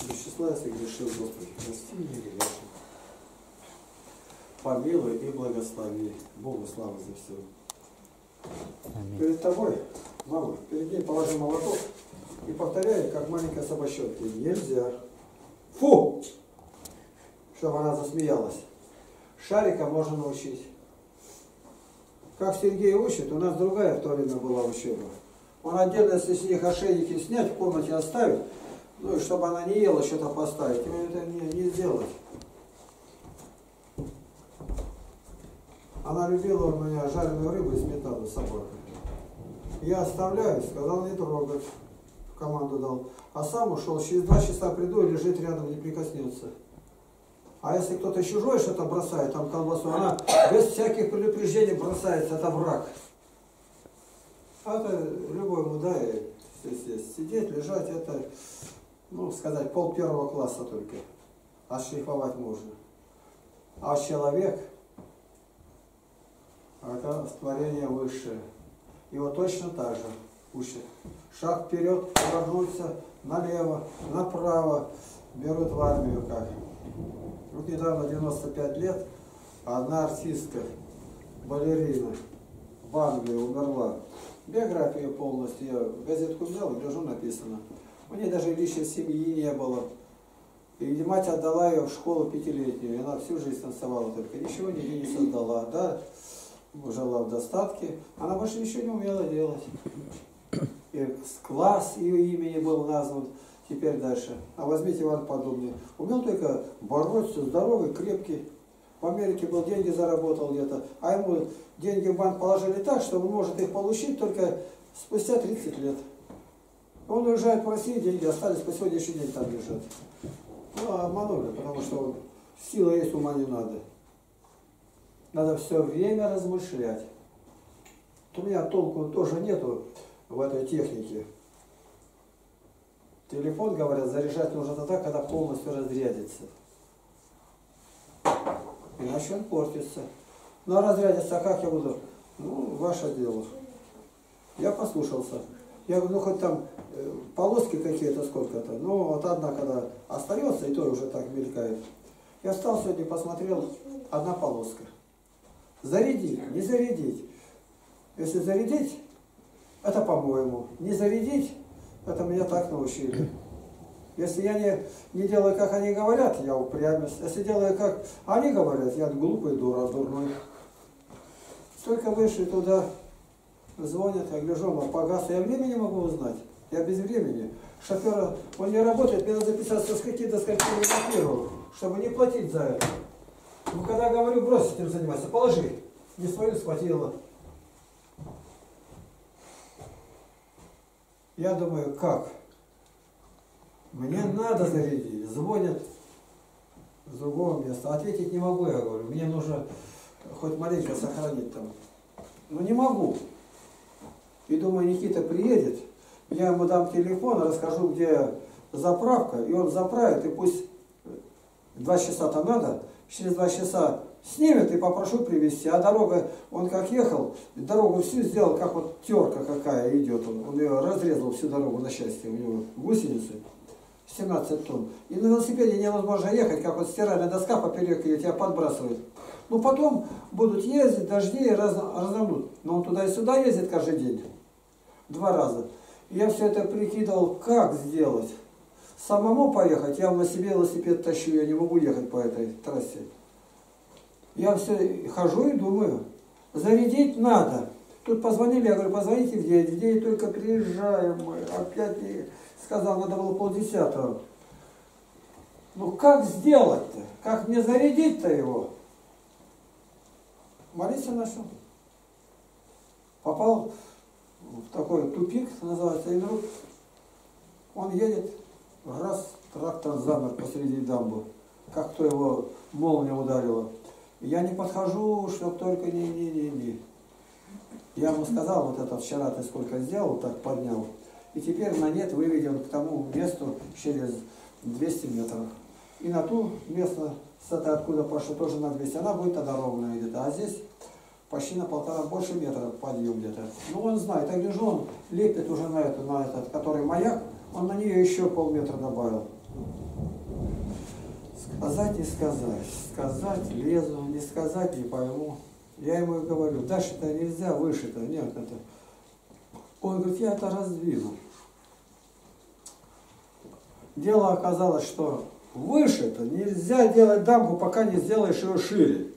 Без числа, если грешил, Господи, прости меня грешен. Помилуй и благослови. Богу слава за все. Аминь. Перед тобой, мама, перед ней положи молоток и повторяй, как маленькая собачонка. Нельзя. Фу! Чтобы она засмеялась. Шарика можно научить. Как Сергей учит, у нас другая в то время была учеба. Он отдельно, если с них ошейники снять, в комнате оставить, ну и чтобы она не ела, что-то поставить. Ему это не сделать. Она любила у меня жареную рыбу и сметану с собакой. Я оставляю, сказал не трогать. Команду дал. А сам ушел, через 2 часа приду и лежит рядом, не прикоснется. А если кто-то чужой что-то бросает, там колбасу, она без всяких предупреждений бросается, это враг. А это любой дай, здесь сидеть, лежать, это, ну, сказать, пол-1 класса только. Отшлифовать можно. А человек, это творение высшее. Его точно так же учат. Шаг вперед, повернуться, налево, направо. Берут в армию как. Вот недавно 95 лет, одна артистка, балерина, в Англии умерла. Биография полностью, я газетку взял, гляжу, написано. У нее даже личной семьи не было. И мать отдала ее в школу 5-летнюю, и она всю жизнь танцевала только, ничего нигде не создала. Да, жила в достатке, она больше ничего не умела делать. И класс ее имени был назван. Теперь дальше. А возьмите Иван Подобный. Умел только бороться, здоровый, крепкий. В Америке был, деньги заработал где-то. А ему деньги в банк положили так, что он может их получить только спустя 30 лет. Он уезжает в Россию, деньги остались, по сегодняшний день там лежат. Ну, обманули, потому что сила есть, ума не надо. Надо все время размышлять. У меня толку тоже нету в этой технике. Телефон, говорят, заряжать нужно тогда, когда полностью разрядится. Иначе он портится. Ну а разрядится, а как я буду? Ну, ваше дело. Я послушался. Я говорю, ну хоть там полоски какие-то сколько-то. Ну вот одна, когда остается, и то уже так мелькает. Я встал сегодня, посмотрел, одна полоска. Зарядить, не зарядить. Если зарядить, это по-моему. Не зарядить, это меня так научили. Если я не делаю, как они говорят, я упрямец. Если делаю, как они говорят, я глупый, дурной. Только вышли туда, звонят, я гляжу, он погас. Я время не могу узнать. Я без времени. Шофера, он не работает, мне надо записаться с скольки до скольки минут, чтобы не платить за это. Ну, когда говорю, брось этим заниматься, положи. Не свою схватила. Я думаю, как? Мне надо зарядить. Звонят с другого места. Ответить не могу, я говорю. Мне нужно хоть маленько сохранить там. Но не могу. И думаю, Никита приедет. Я ему дам телефон, расскажу, где заправка. И он заправит, и пусть 2 часа там надо. Через 2 часа снимет и попрошу привезти. А дорога, он как ехал, дорогу всю сделал, как вот терка какая идет. Он ее разрезал всю дорогу, на счастье. У него гусеницы 17 тонн. И на велосипеде невозможно ехать, как вот стиральная доска поперек ее тебя подбрасывает. Ну потом будут ездить, дожди разомнут. Но он туда и сюда ездит каждый день. 2 раза. И я все это прикидывал, как сделать. Самому поехать, я на себе велосипед тащу, я не могу ехать по этой трассе. Я все хожу и думаю, зарядить надо. Тут позвонили, я говорю, позвоните в 9. В 9 только приезжаем мы. Опять сказал, надо было 9:30. Ну как сделать-то? Как мне зарядить-то его? Молиться начал. Попал в такой тупик, называется, и вдруг он едет, раз, трактор замер посреди дамбы. Как кто его молния ударила. Я не подхожу, чтоб только не. Я ему сказал, вот это вчера ты сколько сделал, так поднял. И теперь на нет выведен к тому месту через 200 метров. И на ту место, с этой откуда пошел, тоже на 200. Она будет тогда ровная где-то. А здесь почти на 1,5, больше метра подъем где-то. Ну он знает, я гляжу, он лепит уже на этот, который маяк, он на нее еще полметра добавил. Сказать, не сказать. Сказать лезу, не сказать не пойму. Я ему и говорю, дальше-то нельзя, выше-то. Нет, это... Он говорит, я это раздвину. Дело оказалось, что выше-то нельзя делать дамбу, пока не сделаешь ее шире.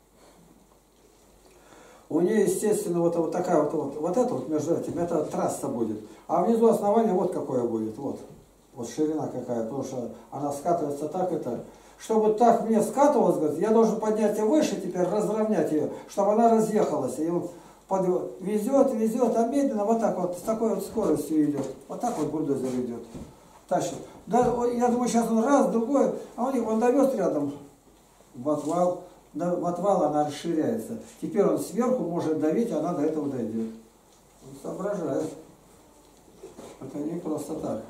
У нее, естественно, вот такая вот это вот между этим, это трасса будет. А внизу основание вот какое будет, вот ширина какая, потому что она скатывается так это. Чтобы так мне скатывалось, говорит, я должен поднять ее выше теперь, разровнять ее, чтобы она разъехалась. И он везет, а медленно вот так вот, с такой вот скоростью идет. Вот так вот бульдозер идет. Тащит. Да, я думаю, сейчас он раз, другой, а он довез рядом в отвал. В отвал она расширяется. Теперь он сверху может давить, она до этого дойдет. Он соображает. Это не просто так.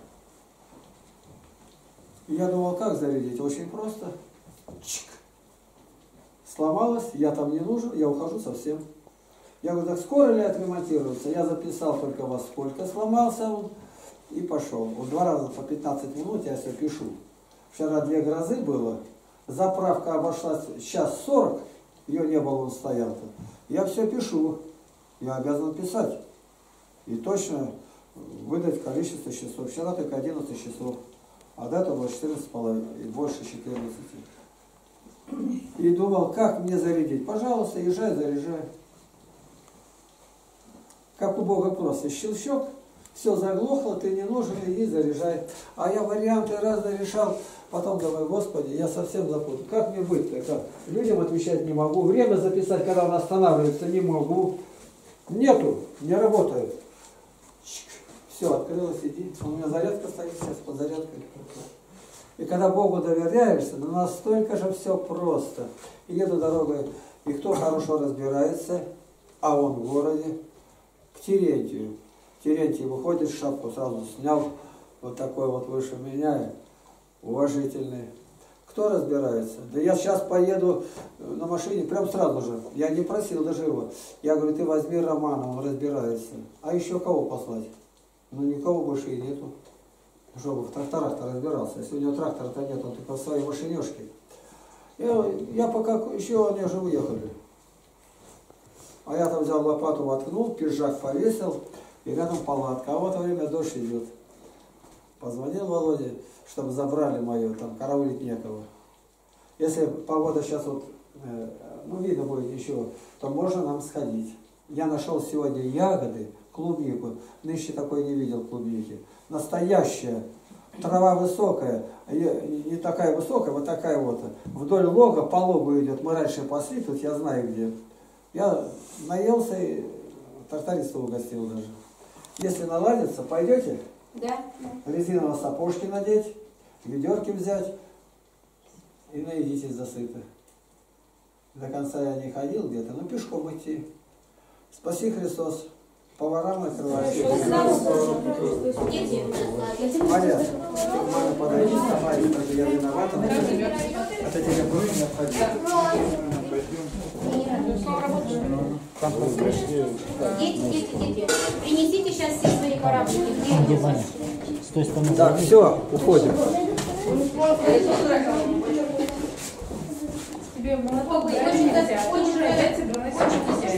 Я думал, как зарядить? Очень просто. Чик. Сломалось, я там не нужен, я ухожу совсем. Я говорю, так скоро ли отремонтируется? Я записал только во сколько сломался он и пошел. Вот 2 раза по 15 минут я все пишу. Вчера 2 грозы было. Заправка обошлась час 40, ее не было, он стоял-то. Я все пишу, я обязан писать. И точно выдать количество часов. Вчера только 11 часов, а до этого было 14,5 и больше 14. И думал, как мне зарядить. Пожалуйста, езжай, заряжай. Как у Бога просто. Щелчок, все заглохло, ты не нужен, иди заряжай. А я варианты разные решал. Потом думаю, Господи, я совсем запутал. Как мне быть-то? Как? Людям отвечать не могу. Время записать, когда он останавливается, не могу. Нету, не работает. Все, открылось, иди. У меня зарядка стоит сейчас под зарядкой. И когда Богу доверяешься, ну настолько же все просто. И еду дорогой, и кто хорошо разбирается, а он в городе, к Терентию. Терентий выходит, шапку сразу снял, вот такой вот выше меня, уважительный. Кто разбирается? Да я сейчас поеду на машине, прям сразу же. Я не просил даже его. Я говорю, ты возьми Романа, он разбирается. А еще кого послать? Ну никого больше и нету. Чтобы в тракторах-то разбирался. Если у него трактора-то нет, он только в своей машинешке. Я пока еще они уже уехали. А я там взял лопату, воткнул, пиджак повесил, и рядом палатка. А в это время дождь идет. Позвонил Володе, чтобы забрали мое, там караулить некого. Если погода сейчас вот, ну видно будет еще, то можно нам сходить. Я нашел сегодня ягоды, клубнику. Нынче такой не видел клубники. Настоящая. Трава высокая. Не такая высокая, вот такая вот. Вдоль лога по логу идет. Мы раньше пошли, тут я знаю где. Я наелся и тракториста угостил даже. Если наладится, пойдете? Да. Резиновые сапожки надеть, ведерки взять и наедитесь засыто. До конца я не ходил где-то, но пешком идти. Спаси Христос. Поварам накрывать. Дети. Марья, мама, подойди, Марья, это я виновата. Это тебе будет необходимо. Дети. Принесите сейчас все свои кораблики. Где у вас? С той стороны. Так, все, уходим. Тебе молоко очень